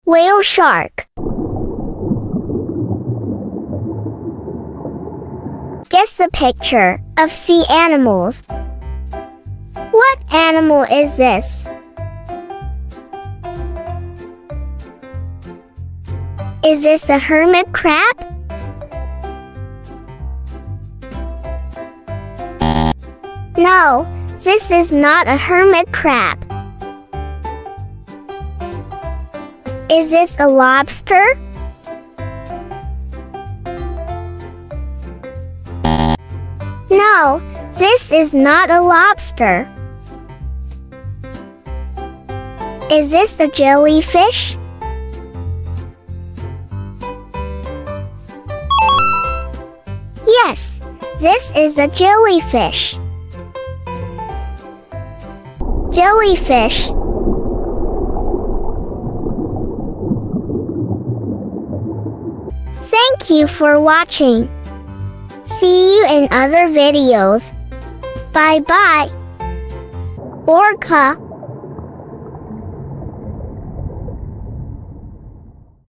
Whale shark. Guess the picture of sea animals. What animal is this? Is this a hermit crab? No, this is not a hermit crab. Is this a lobster? No, this is not a lobster. Is this a jellyfish? Yes, this is a jellyfish. Jellyfish. Thank you for watching. See you in other videos. Bye bye. Orca.